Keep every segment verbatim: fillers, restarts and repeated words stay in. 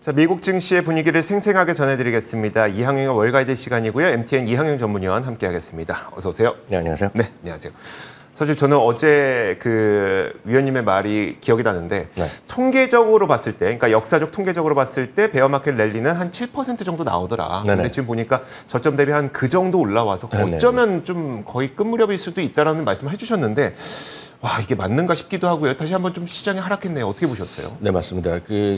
자, 미국 증시의 분위기를 생생하게 전해드리겠습니다. 이항용의 월가이드 시간이고요. 엠티엔 이항용 전문위원 함께하겠습니다. 어서 오세요. 네, 안녕하세요. 네, 안녕하세요. 사실 저는 어제 그 위원님의 말이 기억이 나는데 네. 통계적으로 봤을 때, 그러니까 역사적 통계적으로 봤을 때 베어마켓 랠리는 한 칠 퍼센트 정도 나오더라. 네네. 근데 지금 보니까 저점 대비 한 그 정도 올라와서 네네. 어쩌면 좀 거의 끝 무렵일 수도 있다라는 말씀을 해주셨는데 와, 이게 맞는가 싶기도 하고요. 다시 한번 좀 시장이 하락했네요. 어떻게 보셨어요? 네, 맞습니다. 그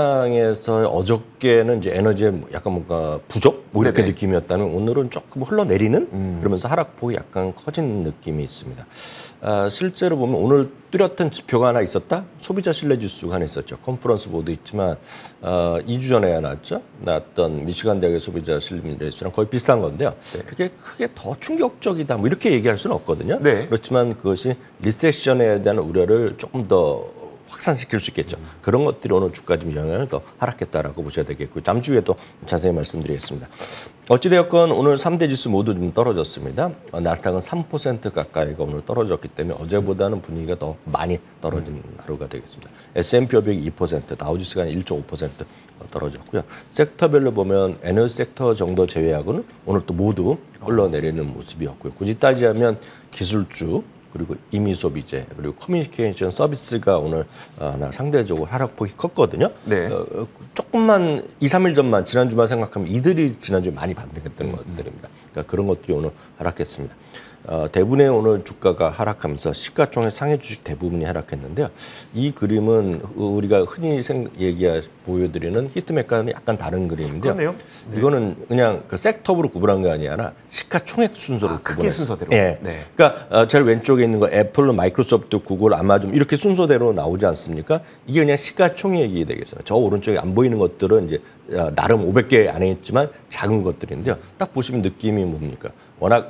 시장에서 어저께는 이제 에너지의 약간 뭔가 부족 뭐 이렇게 네네. 느낌이었다면 오늘은 조금 흘러내리는 음. 그러면서 하락폭이 약간 커진 느낌이 있습니다. 아, 실제로 보면 오늘 뚜렷한 지표가 하나 있었다. 소비자 신뢰 지수가 하나 있었죠. 컨퍼런스 보도 있지만 어, 이 주 전에 나왔죠. 나왔던 미시간 대학의 소비자 신뢰 지수랑 거의 비슷한 건데요. 네. 그게 크게 더 충격적이다. 뭐 이렇게 얘기할 수는 없거든요. 네. 그렇지만 그것이 리세션에 대한 우려를 조금 더 확산시킬 수 있겠죠. 그런 것들이 오늘 주가 좀 영향을 더 하락했다라고 보셔야 되겠고요. 다음 주에도 자세히 말씀드리겠습니다. 어찌되었건 오늘 삼 대 지수 모두 좀 떨어졌습니다. 나스닥은 삼 퍼센트 가까이가 오늘 떨어졌기 때문에 어제보다는 분위기가 더 많이 떨어진 하루가 되겠습니다. 에스 앤 피 오백이 이 퍼센트, 다우지수가 일 점 오 퍼센트 떨어졌고요. 섹터별로 보면 에너지 섹터 정도 제외하고는 오늘 또 모두 흘러내리는 모습이었고요. 굳이 따지자면 기술주, 그리고 임의소비재, 그리고 커뮤니케이션 서비스가 오늘 어, 상대적으로 하락폭이 컸거든요. 네. 어, 조금만 이, 삼 일 전만 지난주만 생각하면 이들이 지난주에 많이 반등했던 음, 것들입니다. 그러니까 그런 것들이 오늘 하락했습니다. 어, 대부분의 오늘 주가가 하락하면서 시가총액 상해 주식 대부분이 하락했는데요. 이 그림은 우리가 흔히 생, 얘기하 보여드리는 히트맵과는 약간 다른 그림인데요. 그렇네요. 네. 이거는 그냥 그 섹터로 구분한 게 아니라 시가총액 순서로 아, 크기 구분했어요. 순서대로. 네. 네. 그러니까 어, 제일 왼쪽에 있는 거 애플, 마이크로소프트, 구글, 아마존 이렇게 순서대로 나오지 않습니까? 이게 그냥 시가총액이 되겠어요. 저 오른쪽에 안 보이는 것들은 이제 어, 나름 오백 개 안에 있지만 작은 것들인데요. 딱 보시면 느낌이 뭡니까? 워낙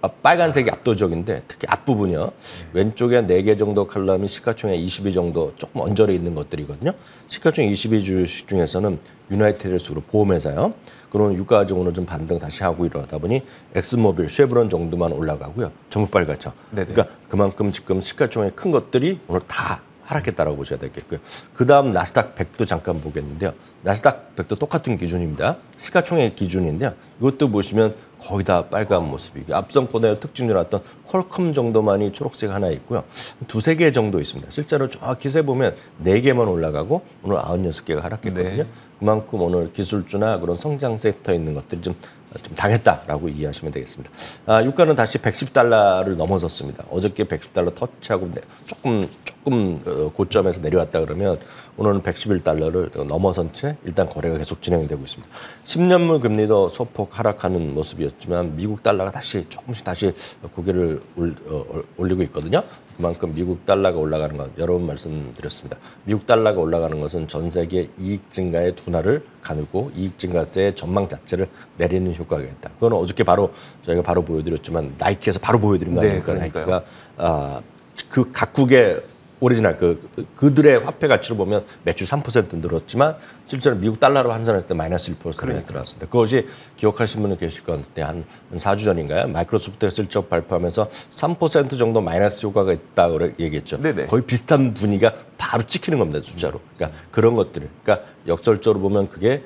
빨간색이 압도적인데 특히 앞부분이요. 네. 왼쪽에 네 개 정도 칼럼이 시가총액 이십이 정도 조금 언저리에 있는 것들이거든요. 시가총액 이십이 주식 중에서는 유나이티드헬스그룹 보험회사요. 그런 유가적으로 좀 반등 다시 하고 이러다 보니 엑스모빌, 쉐브론 정도만 올라가고요. 전부 빨갛죠. 네네. 그러니까 그만큼 지금 시가총액 큰 것들이 오늘 다 하락했다라고 보셔야 되겠고요. 그 다음 나스닥 백도 잠깐 보겠는데요. 나스닥 백도 똑같은 기준입니다. 시가총액 기준인데요. 이것도 보시면 거의 다 빨간 모습이. 앞선권의 특징으로 나왔던 퀄컴 정도만이 초록색 하나 있고요. 두세 개 정도 있습니다. 실제로 정확히 세보면 네 개만 올라가고 오늘 아흔여섯 개가 하락했거든요. 네. 그만큼 오늘 기술주나 그런 성장 섹터에 있는 것들이 좀, 좀 당했다라고 이해하시면 되겠습니다. 아, 유가는 다시 백십 달러를 넘어섰습니다. 어저께 백십 달러 터치하고 조금 조금 고점에서 내려왔다 그러면 오늘은 백십일 달러를 넘어선 채 일단 거래가 계속 진행되고 있습니다. 십 년물 금리도 소폭 하락하는 모습이었지만 미국 달러가 다시 조금씩 다시 고개를 올리고 있거든요. 그만큼 미국 달러가 올라가는 건 여러 번 말씀드렸습니다. 미국 달러가 올라가는 것은 전 세계 이익 증가의 둔화를 가누고 이익 증가세의 전망 자체를 내리는 효과가 있다. 그건 어저께 바로 저희가 바로 보여드렸지만 나이키에서 바로 보여드린 거 아닙니까? 네, 나이키가 아, 그 각국의 오리지널 그 그들의 화폐 가치로 보면 매출 삼 퍼센트 늘었지만 실제로 미국 달러로 환산했을 때 마이너스 일 퍼센트 들어왔습니다. 그것이 기억하시는 분은 계실 건데 한 사 주 전인가요? 마이크로소프트가 실적 발표하면서 삼 퍼센트 정도 마이너스 효과가 있다고 얘기했죠. 네네. 거의 비슷한 분위기가 바로 찍히는 겁니다. 숫자로. 그러니까 그런 것들을. 그러니까 역설적으로 보면 그게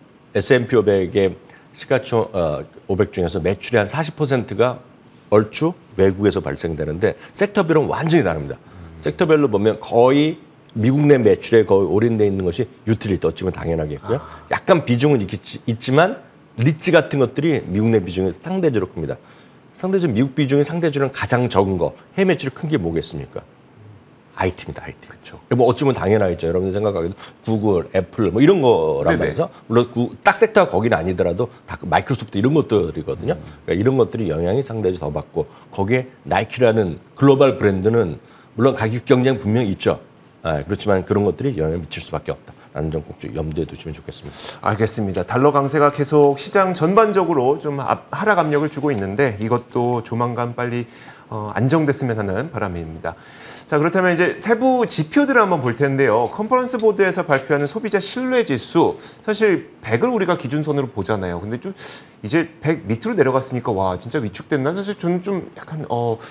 에스 앤 피 오백의 시가총 어, 오백 중에서 매출의 한 사십 퍼센트가 얼추 외국에서 발생되는데 섹터별은 완전히 다릅니다. 섹터별로 보면 거의 미국 내 매출에 거의 올인되어 있는 것이 유틸리티, 어찌면 당연하겠고요. 약간 비중은 있겠지, 있지만 리츠 같은 것들이 미국 내 비중이 상대적으로 큽니다. 상대적으로 미국 비중이 상대적으로 가장 적은 거, 해외 매출이 큰 게 뭐겠습니까? 아이티입니다, 아이티. 그렇죠. 뭐 어쩌면 당연하겠죠. 여러분들 생각하기도 구글, 애플 뭐 이런 거란 네네. 말이죠. 물론 구, 딱 섹터가 거기는 아니더라도 다 마이크로소프트 이런 것들이거든요. 음. 그러니까 이런 것들이 영향이 상대적으로 더 받고 거기에 나이키라는 글로벌 브랜드는 물론 가격 경쟁 분명히 있죠. 아, 그렇지만 그런 것들이 영향을 미칠 수밖에 없다라는 점 꼭 염두에 두시면 좋겠습니다. 알겠습니다. 달러 강세가 계속 시장 전반적으로 좀 하락 압력을 주고 있는데 이것도 조만간 빨리 어, 안정됐으면 하는 바람입니다. 자, 그렇다면 이제 세부 지표들을 한번 볼 텐데요. 컨퍼런스 보드에서 발표하는 소비자 신뢰 지수, 사실 백을 우리가 기준선으로 보잖아요. 근데 좀 이제 백 밑으로 내려갔으니까 와 진짜 위축됐나? 사실 저는 좀 약간 어.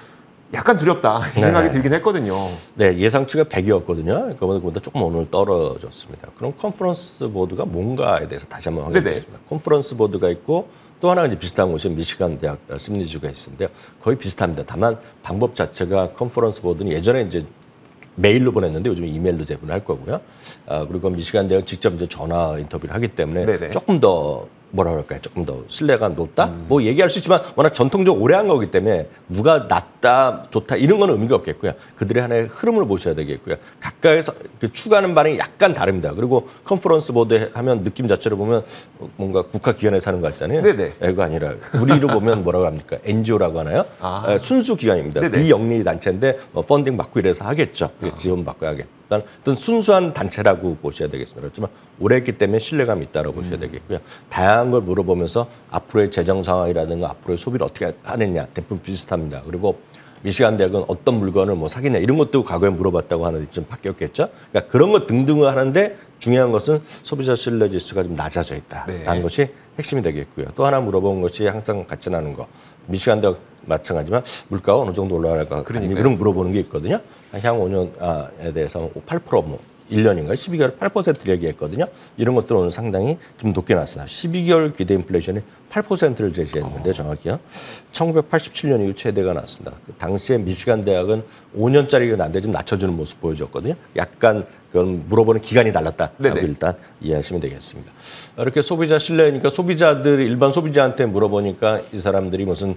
약간 두렵다 이 생각이 네. 들긴 했거든요. 네, 예상치가 백이었거든요. 그보다 조금 오늘 떨어졌습니다. 그럼 컨퍼런스 보드가 뭔가에 대해서 다시 한번 확인드리겠습니다. 컨퍼런스 보드가 있고 또 하나 이제 비슷한 곳이 미시간 대학 심리주가 있는데요. 거의 비슷합니다. 다만 방법 자체가 컨퍼런스 보드는 예전에 이제 메일로 보냈는데 요즘 이메일로 제보할 거고요. 아, 그리고 미시간 대학 직접 이제 전화 인터뷰를 하기 때문에 네네. 조금 더 뭐라 그럴까요? 조금 더 신뢰가 높다? 음. 뭐 얘기할 수 있지만 워낙 전통적으로 오래 한 거기 때문에 누가 낫다, 좋다 이런 건 의미가 없겠고요. 그들의 하나의 흐름을 보셔야 되겠고요. 각각에서 그 추구하는 반응이 약간 다릅니다. 그리고 컨퍼런스 보드 하면 느낌 자체로 보면 뭔가 국가기관에서 하는 거 같잖아요. 네네. 그거 아니라 우리로 보면 뭐라고 합니까? 엔지오라고 하나요? 아. 에, 순수 기관입니다. 네네. 비영리 단체인데 뭐 펀딩 받고 이래서 하겠죠. 아. 지원 받고 하겠죠. 어떤 순수한 단체라고 보셔야 되겠습니다. 그렇지만 오래 했기 때문에 신뢰감이 있다고 음. 보셔야 되겠고요. 다양한 걸 물어보면서 앞으로의 재정 상황이라든가 앞으로의 소비를 어떻게 하느냐 대부분 비슷합니다. 그리고 미시간 대학은 어떤 물건을 뭐 사겠냐 이런 것도 과거에 물어봤다고 하는데 좀 바뀌었겠죠. 그러니까 그런 것 등등을 하는데 중요한 것은 소비자 신뢰 지수가 좀 낮아져 있다라는 네. 것이 핵심이 되겠고요. 또 하나 물어본 것이 항상 같이 나는 거. 미시간 대학 마찬가지지만 물가가 어느 정도 올라갈까 그런 물어보는 게 있거든요. 향후 오 년에 대해서 팔 퍼센트 뭐 일 년인가요? 십이 개월 팔 퍼센트를 얘기했거든요. 이런 것들은 오늘 상당히 좀 높게 나왔습니다. 십이 개월 기대 인플레이션이 팔 퍼센트를 제시했는데 정확히요. 천구백팔십칠 년 이후 최대가 나왔습니다. 그 당시에 미시간 대학은 오 년짜리가 난데 좀 낮춰주는 모습 보여줬거든요. 약간 그건 물어보는 기간이 달랐다라고 네네. 일단 이해하시면 되겠습니다. 이렇게 소비자 신뢰니까 소비자들이 일반 소비자한테 물어보니까 이 사람들이 무슨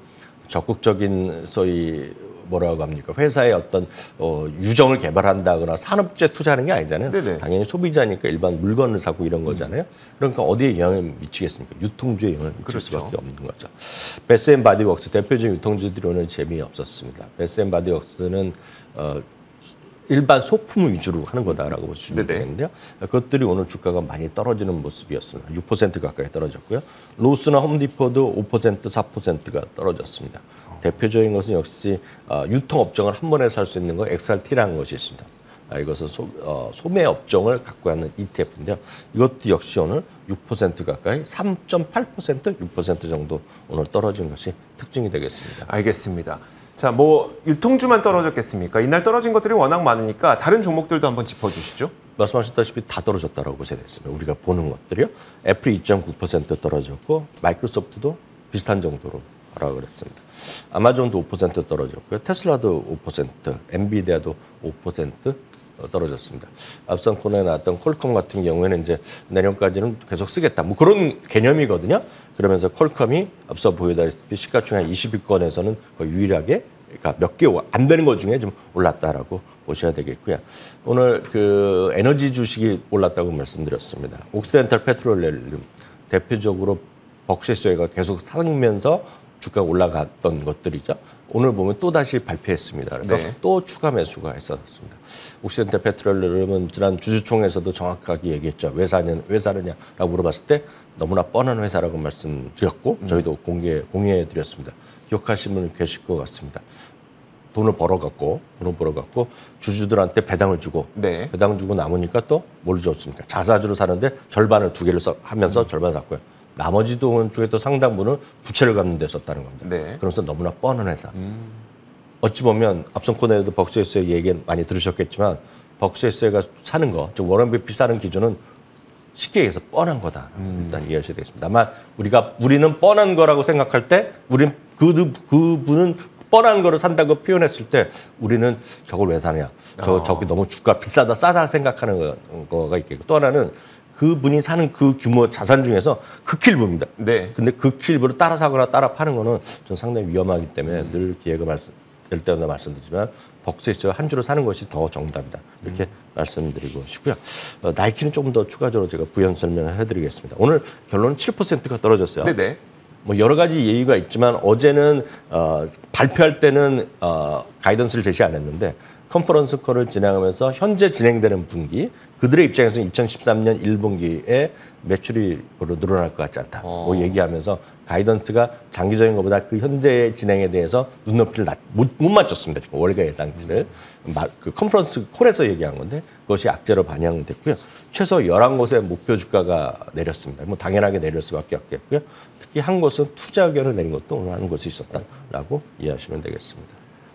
적극적인 소위 뭐라고 합니까? 회사의 어떤 어, 유정을 개발한다거나 산업재 투자하는 게 아니잖아요. 네네. 당연히 소비자니까 일반 물건을 사고 이런 거잖아요. 그러니까 어디에 영향을 미치겠습니까? 유통주에 영향을 미칠 그렇죠. 수밖에 없는 거죠. 베스 앤 바디웍스 대표적인 유통주들이 오늘 재미없었습니다. 베스 앤 바디웍스는 어, 일반 소품 위주로 하는 거다라고 보시면 되겠는데요. 그것들이 오늘 주가가 많이 떨어지는 모습이었습니다. 육 퍼센트 가까이 떨어졌고요. 로스나 홈디포도 오 퍼센트, 사 퍼센트가 떨어졌습니다. 대표적인 것은 역시 어, 유통업종을 한 번에 살 수 있는 거 엑스알티라는 것이 있습니다. 아, 이것은 소, 어, 소매 업종을 갖고 있는 이티에프인데요. 이것도 역시 오늘 육 퍼센트 가까이 삼 점 팔 퍼센트, 육 퍼센트 정도 오늘 떨어진 것이 특징이 되겠습니다. 알겠습니다. 자, 뭐 유통주만 떨어졌겠습니까? 이날 떨어진 것들이 워낙 많으니까 다른 종목들도 한번 짚어주시죠. 말씀하셨다시피 다 떨어졌다고 보셔야 되겠습니다. 우리가 보는 것들이요. 애플이 이 점 구 퍼센트 떨어졌고 마이크로소프트도 비슷한 정도로 하라고 그랬습니다. 아마존도 오 퍼센트 떨어졌고요. 테슬라도 오 퍼센트, 엔비디아도 오 퍼센트 떨어졌습니다. 앞선 코너에 나왔던 퀄컴 같은 경우에는 이제 내년까지는 계속 쓰겠다. 뭐 그런 개념이거든요. 그러면서 퀄컴이 앞서 보여다시피 시가총액 이십 위권에서는 거의 유일하게 그러니까 몇 개 안 되는 것 중에 좀 올랐다라고 보셔야 되겠고요. 오늘 그 에너지 주식이 올랐다고 말씀드렸습니다. 옥시덴탈 페트롤리움 대표적으로 벅시스웨이가 계속 사면서 주가가 올라갔던 것들이죠. 오늘 보면 또 다시 발표했습니다. 그래서 네. 또 추가 매수가 있었습니다. 옥시덴탈 페트롤리움은 지난 주주총회에서도 정확하게 얘기했죠. 왜 사냐, 왜 사느냐라고 물어봤을 때 너무나 뻔한 회사라고 말씀드렸고 음. 저희도 공개 공유해드렸습니다. 기억하시는 분 계실 것 같습니다. 돈을 벌어갖고 돈을 벌어갖고 주주들한테 배당을 주고 네. 배당 주고 남으니까 또 뭘 줬습니까? 자사주를 사는데 절반을 두 개를 써, 하면서 음. 절반 샀고요. 나머지 돈 쪽에 또 상당부는 부채를 갚는 데 썼다는 겁니다. 네. 그러면서 너무나 뻔한 회사. 음. 어찌 보면 앞선 코너에도 벅시에스의 얘기 많이 들으셨겠지만 벅시에스가 사는 거, 즉 워런 버핏 사는 기준은 쉽게 얘기해서 뻔한 거다. 음. 일단 이해하셔야 되겠습니다. 다만 우리가 우리는 뻔한 거라고 생각할 때 우리는 그, 그분은 뻔한 거를 산다고 표현했을 때 우리는 저걸 왜 사냐. 저, 어. 저기 너무 주가 비싸다 싸다 생각하는 거, 거가 있겠고 또 하나는 그분이 사는 그 규모 자산 중에서 극히 일부입니다. 네. 근데 극히 일부를 따라 사거나 따라 파는 거는 좀 상당히 위험하기 때문에 음. 늘 기회가 말씀, 될 때마다 말씀드리지만 벅시에서 한 주로 사는 것이 더 정답이다. 이렇게 음. 말씀드리고 싶고요. 어, 나이키는 조금 더 추가적으로 제가 부연 설명을 해드리겠습니다. 오늘 결론은 칠 퍼센트가 떨어졌어요. 네네. 뭐 여러 가지 예의가 있지만 어제는 어, 발표할 때는 어, 가이던스를 제시 안 했는데 컨퍼런스 콜을 진행하면서 현재 진행되는 분기 그들의 입장에서는 이천십삼 년 일 분기에 매출이 늘어날 것 같지 않다. 어. 뭐 얘기하면서 가이던스가 장기적인 것보다 그 현재 진행에 대해서 눈높이를 낮, 못, 못 맞췄습니다. 지금 월가 예상치를. 음. 그 컨퍼런스 콜에서 얘기한 건데 그것이 악재로 반영됐고요. 최소 열한 곳의 목표 주가가 내렸습니다. 뭐 당연하게 내릴 수밖에 없겠고요. 특히 한 곳은 투자 의견을 내린 것도 오늘 한 곳이 있었다라고 이해하시면 되겠습니다.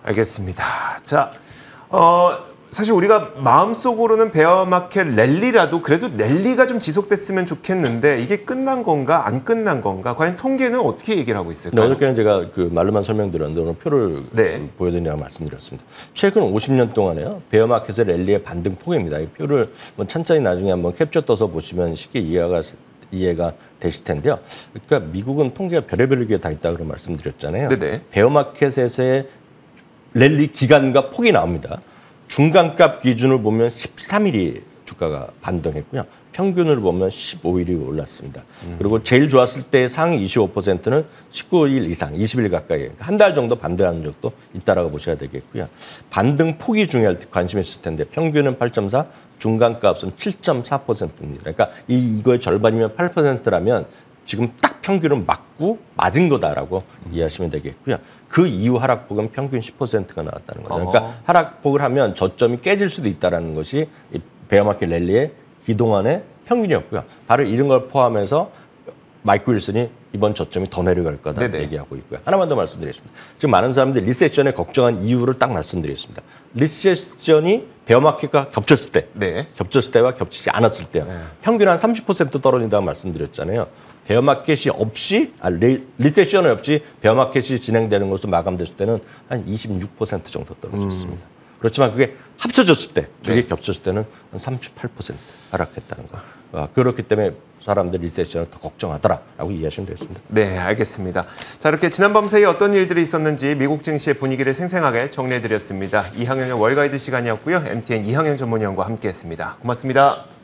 알겠습니다. 자, 어, 사실 우리가 마음속으로는 베어마켓 랠리라도 그래도 랠리가 좀 지속됐으면 좋겠는데 이게 끝난 건가 안 끝난 건가 과연 통계는 어떻게 얘기를 하고 네, 있을까요? 어저께는 제가 그 말로만 설명드렸는데 오늘 표를 네. 보여드리냐고 말씀드렸습니다. 최근 오십 년 동안에요. 베어마켓의 랠리의 반등폭입니다. 이 표를 뭐 천천히 나중에 한번 캡처 떠서 보시면 쉽게 이해가 이해가 되실 텐데요. 그러니까 미국은 통계가 별의별 게 다 있다고 말씀드렸잖아요. 네네. 베어마켓에서의 랠리 기간과 폭이 나옵니다. 중간값 기준을 보면 십삼 일이 주가가 반등했고요. 평균을 보면 십오 일이 올랐습니다. 음. 그리고 제일 좋았을 때 상위 이십오 퍼센트는 십구 일 이상, 이십 일 가까이 한 달 정도 반등하는 적도 있다라고 보셔야 되겠고요. 반등 폭이 중요할 때 관심 있을 텐데 평균은 팔 점 사, 중간값은 칠 점 사 퍼센트입니다. 그러니까 이 이거의 절반이면 팔 퍼센트라면 지금 딱 평균은 맞고 맞은 거다라고 음. 이해하시면 되겠고요. 그 이후 하락폭은 평균 십 퍼센트가 나왔다는 거죠. 그러니까 어. 하락폭을 하면 저점이 깨질 수도 있다는 것이 이 베어마켓 랠리의 그동안의 평균이었고요. 바로 이런 걸 포함해서 마이크 윌슨이 이번 저점이 더 내려갈 거다 네네. 얘기하고 있고요. 하나만 더 말씀드리겠습니다. 지금 많은 사람들이 리세션에 걱정한 이유를 딱 말씀드리겠습니다. 리세션이 베어마켓과 겹쳤을 때, 네. 겹쳤을 때와 겹치지 않았을 때요. 네. 평균 한 삼십 퍼센트 떨어진다고 말씀드렸잖아요. 베어마켓이 없이, 아, 리세션 없이 베어마켓이 진행되는 것으로 마감됐을 때는 한 이십육 퍼센트 정도 떨어졌습니다. 음. 그렇지만 그게 합쳐졌을 때, 두 개 네. 겹쳤을 때는 한 삼십팔 퍼센트 하락했다는 거. 아, 그렇기 때문에 사람들 리세션을 더 걱정하더라라고 이해하시면 되겠습니다. 네, 알겠습니다. 자, 이렇게 지난 밤 사이에 어떤 일들이 있었는지 미국 증시의 분위기를 생생하게 정리해드렸습니다. 이항영의 월가이드 시간이었고요. 엠티엔 이항영 전문위원과 함께했습니다. 고맙습니다.